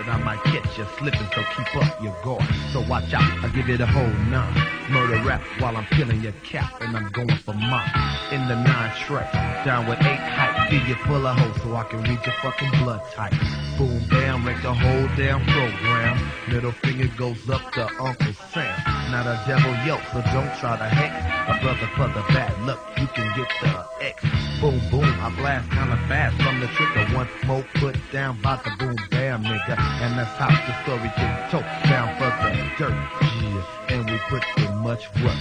I might catch you slipping, so keep up your guard. So watch out, I give you the whole nine. Murder rap while I'm peeling your cap, and I'm going for mine. In the 9 tray, down with 8 height, fill you full of hoes so I can read your fucking blood type. Boom, bam, wreck the whole damn program. Middle finger goes up to Uncle Sam. Not a devil yoke, so don't try to hex a brother for the bad luck. You can get the X. Boom, boom, I blast kinda fast from the trigger. One more put down by the boom, bam, nigga. And that's how the story gets told. Down for the dirt, yeah. And we put in much work.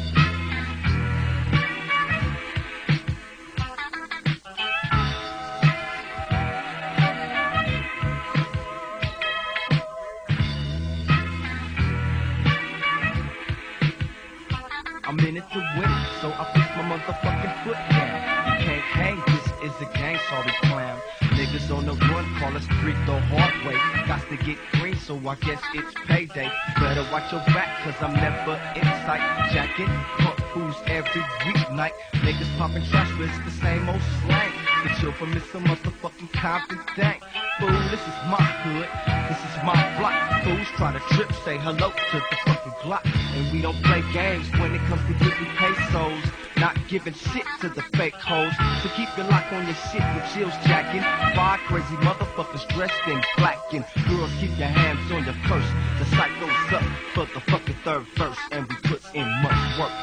I'm in it to win it, so I push my motherfucking foot down. You can't hang, this is a gang, sorry clown. Niggas on the run, call us street the hard way. Got to get green, so I guess it's payday. Better watch your back, cause I'm never in sight. Jacking, pump fools every weeknight. Niggas popping trash, but it's the same old slang. The chill from Mr. Motherfucking Compton thing. Fool, this is my hood, this is my block. Fools try to trip, say hello to the fucking Glock. And we don't play games when it comes to getting pesos. Not giving shit to the fake hoes. So keep your lock on your shit with chills jacking. 5 crazy motherfuckers dressed in black. And girls, keep your hands on your purse. The site goes up for the fucking 3rd verse. And we put in much work.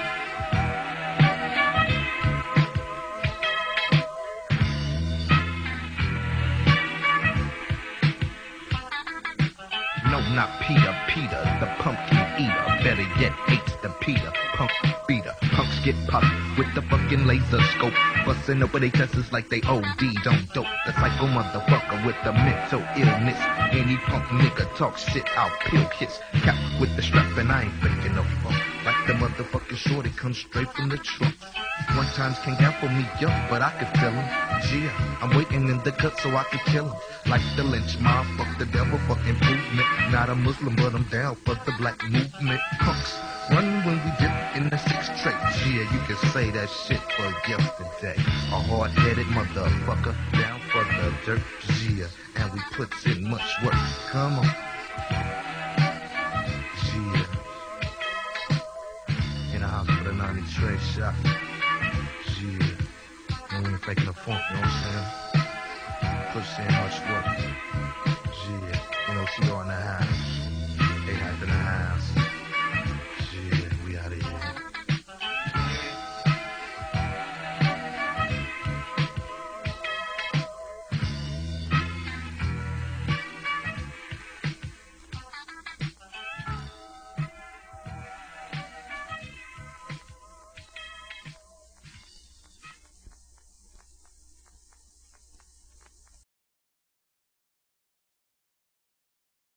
No, not Peter, Peter, the pumpkin eater. Better yet, hates the Peter, punk beater. Punks get popped with the fucking laser scope. Busting over they tests like they OD, don't dope. The psycho motherfucker with the mental illness. Any punk nigga talk shit, I'll peel his cap with the strap, and I ain't faking no fuck. Like the motherfucking shorty comes straight from the trunk. One times can't gamble me up, but I can feel him. Yeah, I'm waiting in the cut so I can kill him. Like the lynch mob, fuck the devil, fuck improvement. Not a Muslim, but I'm down for the black movement. Punks run when we dip in the 6 tray. Yeah, you can say that shit for yesterday. A hard-headed motherfucker, down for the dirt. Yeah, and we puts in much work. Come on. Yeah. In the house for the 90 tray shot. Yeah. And we ain't faking the funk, you know what I'm saying? Puts in much work. Yeah. N.O.T.R in the house.